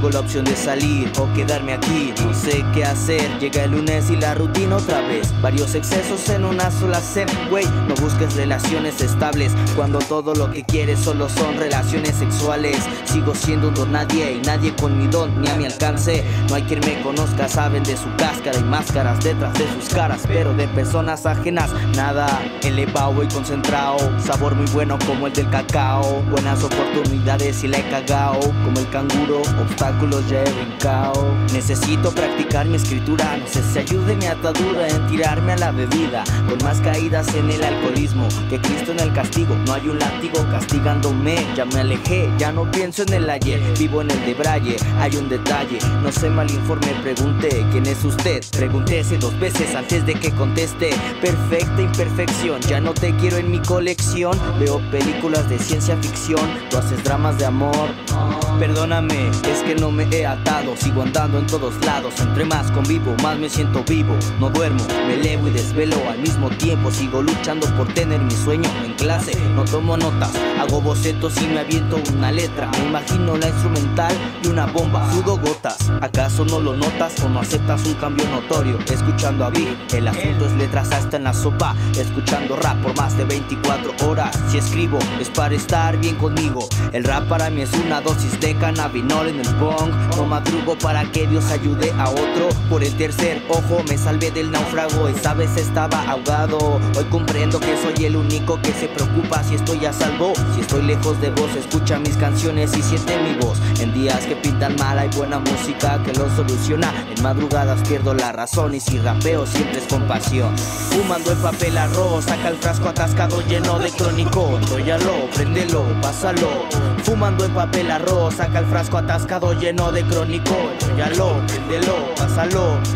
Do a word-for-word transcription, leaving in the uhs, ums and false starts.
tengo la opción de salir o quedarme aquí. No sé qué hacer, llega el lunes y la rutina otra vez. Varios excesos en una sola sem, güey. No busques relaciones estables cuando todo lo que quieres solo son relaciones sexuales. Sigo siendo un don nadie y nadie con mi don ni a mi alcance. No hay quien me conozca, saben de su cáscara y máscaras detrás de sus caras, pero de personas ajenas nada. Elevado y concentrado, sabor muy bueno como el del cacao. Buenas oportunidades y la he cagao, como el canguro, obstáculos ya he brincao. Necesito practicar mi escritura, no sé si ayude mi atadura en tirarme a la bebida. Con más caídas en el alcoholismo que Cristo en el castigo. No hay un látigo castigándome, ya me alejé, ya no pienso en el ayer. Vivo en el debraye, hay un detalle, no se malinforme, pregunté ¿quién es usted? Pregúntese dos veces antes de que conteste. Perfecta imperfección, ya no te quiero en mi colección. Veo películas de ciencia ficción, tú haces dramas de amor. Perdóname, es que no me he atado, sigo andando en todos lados. Entre más convivo, más me siento vivo. No duermo, me elevo y desvelo al mismo tiempo. Sigo luchando por tener mi sueño en clase. No tomo notas, hago bocetos y me aviento una letra. Me imagino la instrumental y una bomba, sudo gotas. ¿Acaso no lo notas o no aceptas un cambio notorio? Escuchando a Big, el asunto es letras hasta en la sopa. Escuchando rap por más de veinticuatro horas. Si escribo es para estar bien conmigo. El rap para mí es una dosis de cannabinol en el bong. No madrugo para que Dios ayude a otro. Por el tercer ojo me salvé del náufrago. Esa vez estaba ahogado. Hoy comprendo que soy el único que se preocupa si estoy a salvo. Si estoy lejos de vos, escucha mis canciones y siente mi voz. En días que pintan mal hay buena música que lo soluciona. En madrugadas pierdo la razón y si rapeo siempre es con pasión. Fumando el papel arroz, saca el frasco atascado lleno de crónico. Enróllalo, préndelo, pásalo. Fumando el papel arroz, saca el frasco atascado lleno de crónico. Enróllalo, préndelo, pásalo.